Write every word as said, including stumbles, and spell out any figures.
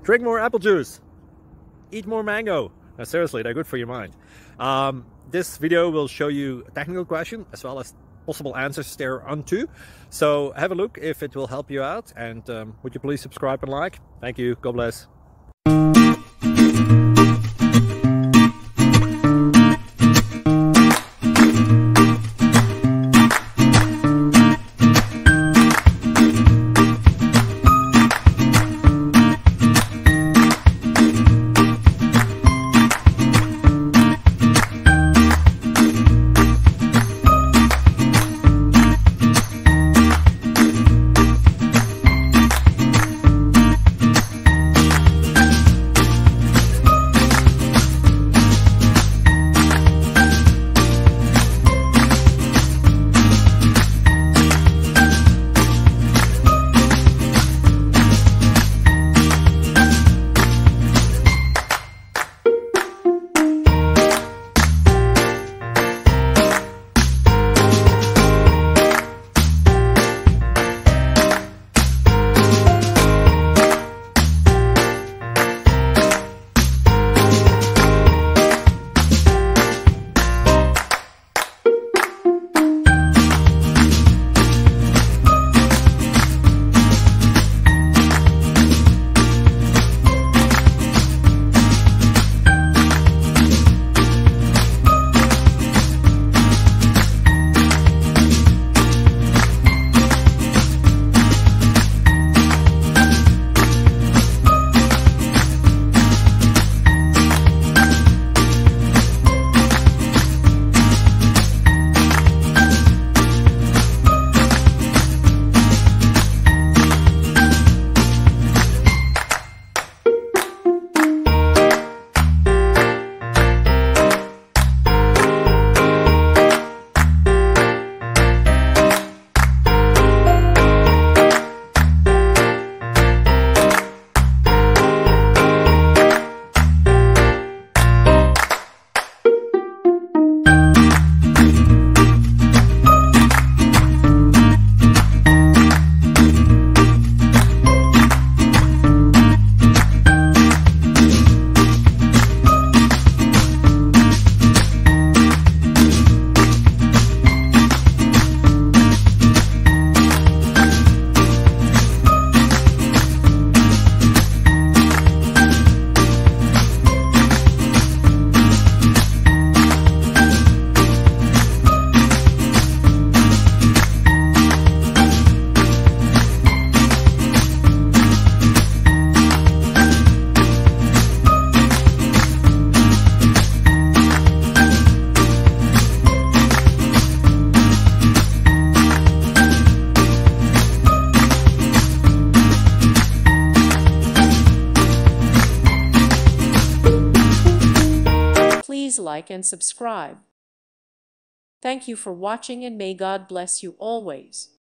Drink more apple juice. Eat more mango. Now, seriously, they're good for your mind. Um, this video will show you a technical question as well as possible answers thereunto. So have a look if it will help you out. And um, would you please subscribe and like? Thank you. God bless. Please like and subscribe. Thank you for watching, and may God bless you always.